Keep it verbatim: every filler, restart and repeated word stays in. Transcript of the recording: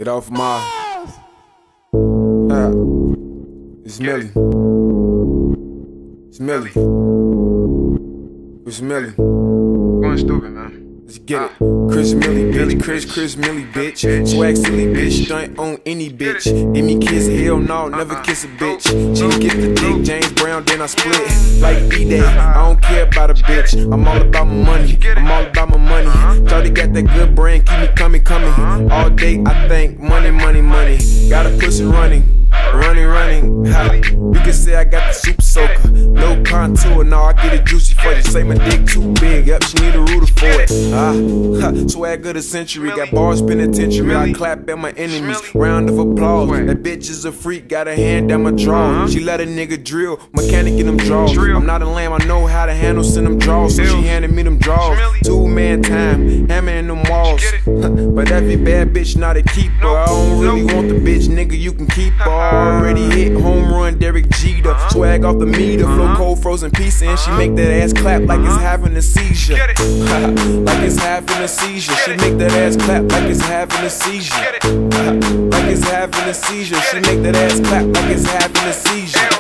Get off my. Uh, it's Millie. It's Millie. It's Millie. Going stupid, man. Let's get it. Chris Millie, bitch. Chris, Chris Millie, bitch. Swag silly, bitch. Stunt on any bitch. Give me kiss, hell no, never kiss a bitch. She get the dick, James Brown, then I split. Like B-Day, I don't care about a bitch. I'm all about my money. I'm all about my money. Shawty got that good brain, keep me coming, coming. All day I think money, money, money. Got a pussy running, running, running. Ha. You can say I got the super soaker. No contour, no, I get it juicy for you. Say my dick too big, yep, she need a rooter for it. Ah, ha, swag of the century, got bars penitentiary. I clap at my enemies, round of applause. That bitch is a freak, got her hand down my draw. She let a nigga drill, mechanic in them draws. I'm not a lamb, I know how to handle send them draws. So she handed me them draws. Two man time, hammer in them walls. But every bad bitch not a keeper. I don't really want the bitch, nigga, you can keep her. Already hit home run, Derek Jeter. Swag off the meter, flow cold frozen pizza, and she make that ass clap like it's having a seizure. Like it's having a seizure. She make that ass clap like it's having a seizure. Like it's having a seizure. She make that ass clap like it's having a seizure.